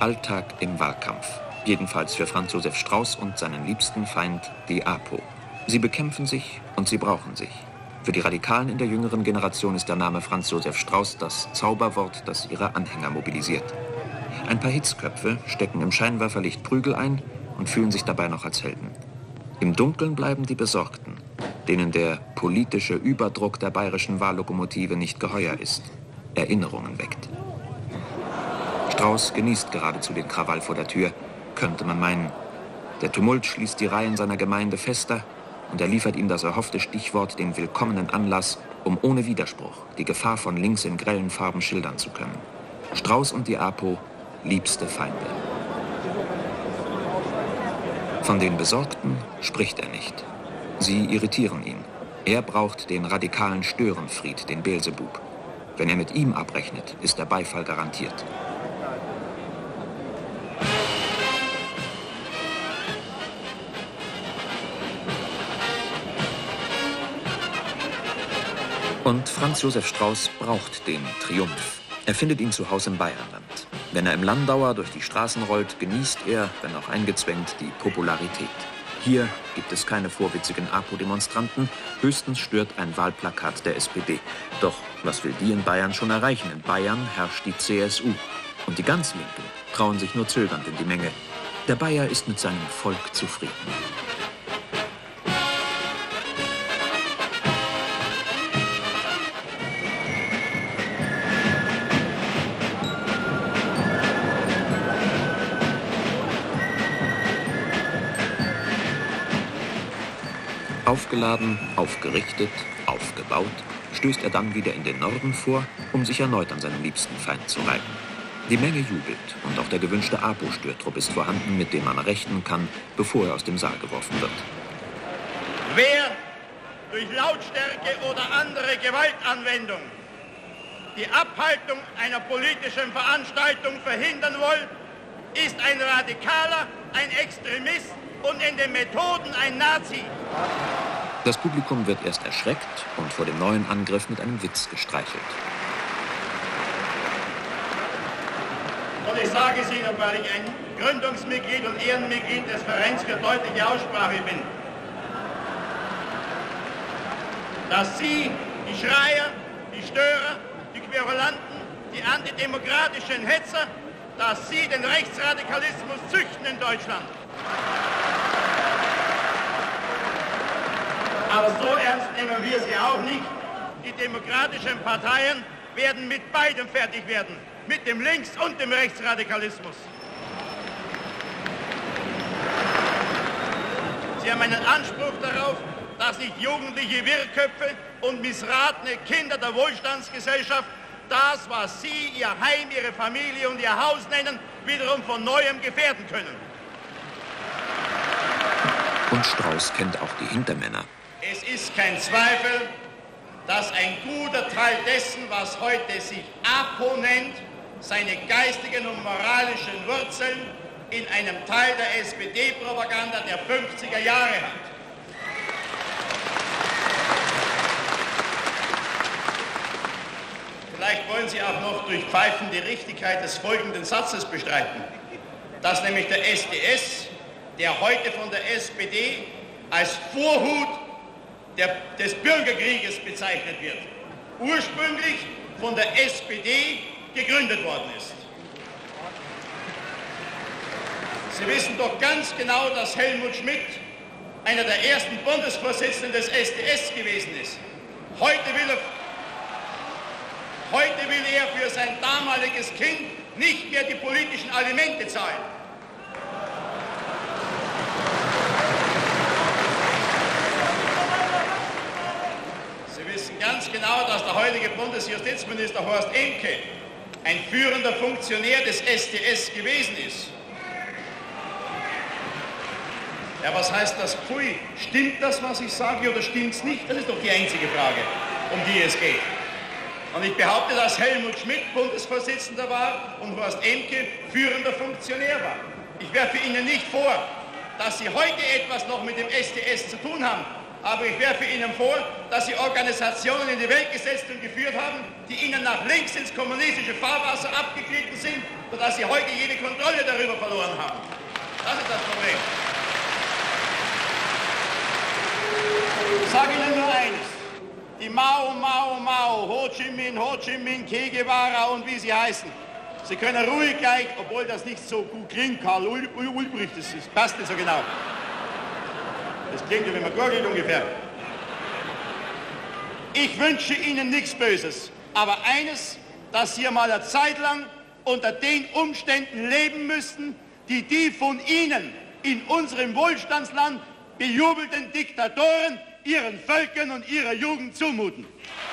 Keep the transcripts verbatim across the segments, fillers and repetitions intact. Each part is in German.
Alltag im Wahlkampf. Jedenfalls für Franz Josef Strauß und seinen liebsten Feind, die APO. Sie bekämpfen sich und sie brauchen sich. Für die Radikalen in der jüngeren Generation ist der Name Franz Josef Strauß das Zauberwort, das ihre Anhänger mobilisiert. Ein paar Hitzköpfe stecken im Scheinwerferlicht Prügel ein und fühlen sich dabei noch als Helden. Im Dunkeln bleiben die Besorgten, denen der politische Überdruck der bayerischen Wahllokomotive nicht geheuer ist, Erinnerungen weckt. Strauß genießt geradezu den Krawall vor der Tür, könnte man meinen. Der Tumult schließt die Reihen seiner Gemeinde fester und er liefert ihm das erhoffte Stichwort, den willkommenen Anlass, um ohne Widerspruch die Gefahr von links in grellen Farben schildern zu können. Strauß und die APO, liebste Feinde. Von den Besorgten spricht er nicht. Sie irritieren ihn. Er braucht den radikalen Störenfried, den Beelzebub. Wenn er mit ihm abrechnet, ist der Beifall garantiert. Und Franz Josef Strauß braucht den Triumph. Er findet ihn zu Hause im Bayernland. Wenn er im Landauer durch die Straßen rollt, genießt er, wenn auch eingezwängt, die Popularität. Hier gibt es keine vorwitzigen APO-Demonstranten, höchstens stört ein Wahlplakat der S P D. Doch was will die in Bayern schon erreichen? In Bayern herrscht die C S U. Und die ganz Linken trauen sich nur zögernd in die Menge. Der Bayer ist mit seinem Volk zufrieden. Aufgeladen, aufgerichtet, aufgebaut, stößt er dann wieder in den Norden vor, um sich erneut an seinen liebsten Feind zu reiben. Die Menge jubelt und auch der gewünschte APO-Störtrupp ist vorhanden, mit dem man rechnen kann, bevor er aus dem Saal geworfen wird. Wer durch Lautstärke oder andere Gewaltanwendung die Abhaltung einer politischen Veranstaltung verhindern will, ist ein Radikaler, ein Extremist und in den Methoden ein Nazi. Das Publikum wird erst erschreckt und vor dem neuen Angriff mit einem Witz gestreichelt. Und ich sage es Ihnen, weil ich ein Gründungsmitglied und Ehrenmitglied des Vereins für deutliche Aussprache bin, dass Sie, die Schreier, die Störer, die Querulanten, die antidemokratischen Hetzer, dass Sie den Rechtsradikalismus züchten in Deutschland. Aber so ernst nehmen wir sie auch nicht. Die demokratischen Parteien werden mit beidem fertig werden, mit dem Links- und dem Rechtsradikalismus. Sie haben einen Anspruch darauf, dass sich jugendliche Wirrköpfe und missratene Kinder der Wohlstandsgesellschaft das, was Sie, Ihr Heim, Ihre Familie und Ihr Haus nennen, wiederum von Neuem gefährden können. Und Strauß kennt auch die Hintermänner. Es ist kein Zweifel, dass ein guter Teil dessen, was heute sich APO nennt, seine geistigen und moralischen Wurzeln in einem Teil der S P D-Propaganda der fünfziger Jahre hat. Vielleicht wollen Sie auch noch durch Pfeifen die Richtigkeit des folgenden Satzes bestreiten, dass nämlich der S D S, der heute von der S P D als Vorhut der, des Bürgerkrieges bezeichnet wird, ursprünglich von der S P D gegründet worden ist. Sie wissen doch ganz genau, dass Helmut Schmidt einer der ersten Bundesvorsitzenden des S D S gewesen ist. Heute will er, heute will er für sein damaliges Kind nicht mehr die politischen Alimente zahlen. Sie wissen ganz genau, dass der heutige Bundesjustizminister Horst Emke ein führender Funktionär des S D S gewesen ist. Ja, was heißt das? Pfui, stimmt das, was ich sage, oder stimmt es nicht? Das ist doch die einzige Frage, um die es geht. Und ich behaupte, dass Helmut Schmidt Bundesvorsitzender war und Horst Emke führender Funktionär war. Ich werfe Ihnen nicht vor, dass Sie heute etwas noch mit dem S D S zu tun haben. Aber ich werfe Ihnen vor, dass Sie Organisationen in die Welt gesetzt und geführt haben, die Ihnen nach links ins kommunistische Fahrwasser abgeglitten sind, sodass Sie heute jede Kontrolle darüber verloren haben. Das ist das Problem. Ich sage Ihnen nur eines. Die Mao, Mao, Mao, Ho Chi Minh, Ho Chi Minh, Che Guevara und wie sie heißen. Sie können ruhig gleich, obwohl das nicht so gut klingt, Karl Ulbricht, das, das passt nicht so genau. Das klingt ja, wenn man gurgelt ungefähr. Ich wünsche Ihnen nichts Böses, aber eines, dass Sie mal eine Zeit lang unter den Umständen leben müssten, die die von Ihnen in unserem Wohlstandsland bejubelten Diktatoren ihren Völkern und ihrer Jugend zumuten.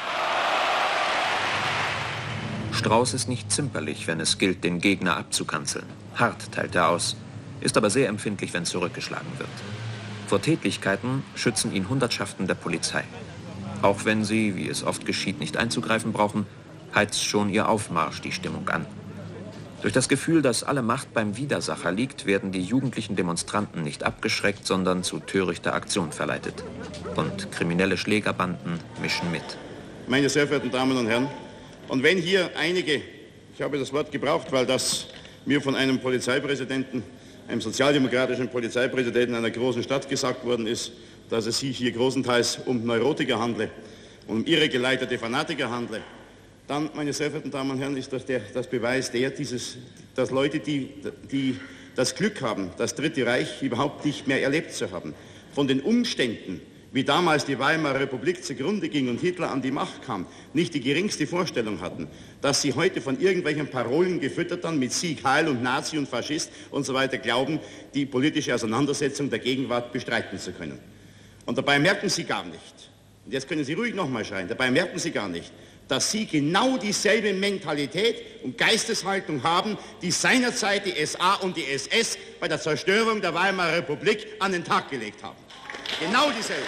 Strauß ist nicht zimperlich, wenn es gilt, den Gegner abzukanzeln. Hart teilt er aus, ist aber sehr empfindlich, wenn zurückgeschlagen wird. Vor Tätlichkeiten schützen ihn Hundertschaften der Polizei. Auch wenn sie, wie es oft geschieht, nicht einzugreifen brauchen, heizt schon ihr Aufmarsch die Stimmung an. Durch das Gefühl, dass alle Macht beim Widersacher liegt, werden die jugendlichen Demonstranten nicht abgeschreckt, sondern zu törichter Aktion verleitet. Und kriminelle Schlägerbanden mischen mit. Meine sehr verehrten Damen und Herren, und wenn hier einige, ich habe das Wort gebraucht, weil das mir von einem Polizeipräsidenten, einem sozialdemokratischen Polizeipräsidenten einer großen Stadt gesagt worden ist, dass es sich hier großenteils um Neurotiker handle, um irregeleitete Fanatiker handle, dann, meine sehr verehrten Damen und Herren, ist das, der, das Beweis der, dieses, dass Leute, die, die das Glück haben, das Dritte Reich überhaupt nicht mehr erlebt zu haben, von den Umständen, wie damals die Weimarer Republik zugrunde ging und Hitler an die Macht kam, nicht die geringste Vorstellung hatten, dass sie heute von irgendwelchen Parolen gefüttert dann mit Sieg, Heil und Nazi und Faschist und so weiter glauben, die politische Auseinandersetzung der Gegenwart bestreiten zu können. Und dabei merken sie gar nicht, und jetzt können Sie ruhig nochmal schreien, dabei merken sie gar nicht, dass sie genau dieselbe Mentalität und Geisteshaltung haben, die seinerzeit die S A und die S S bei der Zerstörung der Weimarer Republik an den Tag gelegt haben. Genau dieselbe.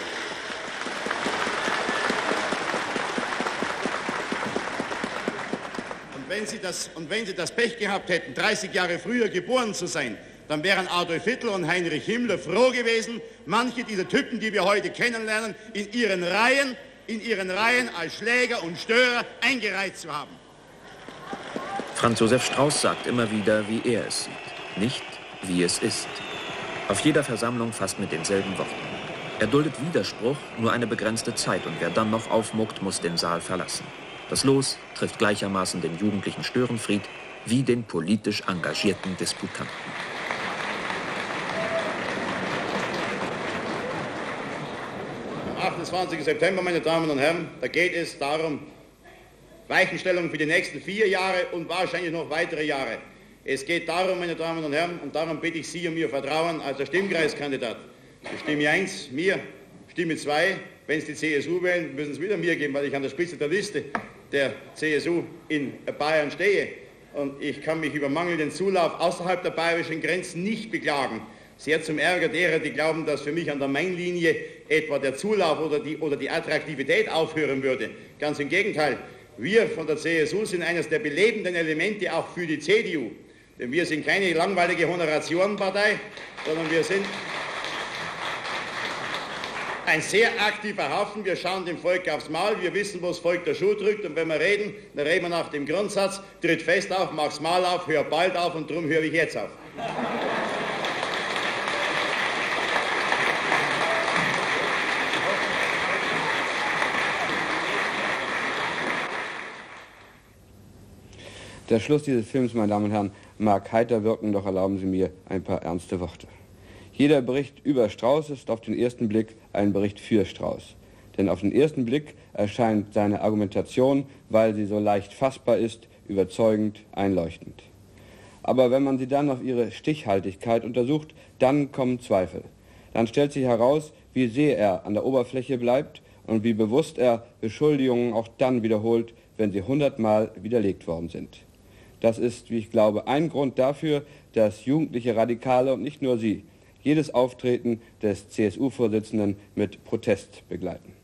Und wenn Sie das, und wenn Sie das Pech gehabt hätten, dreißig Jahre früher geboren zu sein, dann wären Adolf Hitler und Heinrich Himmler froh gewesen, manche dieser Typen, die wir heute kennenlernen, in ihren Reihen, in ihren Reihen als Schläger und Störer eingereiht zu haben. Franz Josef Strauß sagt immer wieder, wie er es sieht, nicht wie es ist. Auf jeder Versammlung fast mit denselben Worten. Er duldet Widerspruch nur eine begrenzte Zeit und wer dann noch aufmuckt, muss den Saal verlassen. Das Los trifft gleichermaßen den jugendlichen Störenfried wie den politisch engagierten Disputanten. Am achtundzwanzigsten September, meine Damen und Herren, da geht es darum, Weichenstellung für die nächsten vier Jahre und wahrscheinlich noch weitere Jahre. Es geht darum, meine Damen und Herren, und darum bitte ich Sie um Ihr Vertrauen als der Stimmkreiskandidat. Stimme eins, mir, Stimme zwei, wenn Sie die C S U wählen, müssen Sie wieder mir geben, weil ich an der Spitze der Liste der C S U in Bayern stehe. Und ich kann mich über mangelnden Zulauf außerhalb der bayerischen Grenzen nicht beklagen. Sehr zum Ärger derer, die glauben, dass für mich an der Mainlinie etwa der Zulauf oder die, oder die Attraktivität aufhören würde. Ganz im Gegenteil. Wir von der C S U sind eines der belebenden Elemente auch für die C D U. Denn wir sind keine langweilige Honoratiorenpartei, sondern wir sind ein sehr aktiver Haufen. Wir schauen dem Volk aufs Maul, wir wissen, wo das Volk der Schuh drückt. Und wenn wir reden, dann reden wir nach dem Grundsatz, tritt fest auf, mach's Maul auf, hör bald auf und drum höre ich jetzt auf. Der Schluss dieses Films, meine Damen und Herren, mag heiter wirken, doch erlauben Sie mir ein paar ernste Worte. Jeder Bericht über Strauß ist auf den ersten Blick ein Bericht für Strauß. Denn auf den ersten Blick erscheint seine Argumentation, weil sie so leicht fassbar ist, überzeugend, einleuchtend. Aber wenn man sie dann auf ihre Stichhaltigkeit untersucht, dann kommen Zweifel. Dann stellt sich heraus, wie sehr er an der Oberfläche bleibt und wie bewusst er Beschuldigungen auch dann wiederholt, wenn sie hundertmal widerlegt worden sind. Das ist, wie ich glaube, ein Grund dafür, dass jugendliche Radikale und nicht nur sie jedes Auftreten des C S U-Vorsitzenden mit Protest begleiten.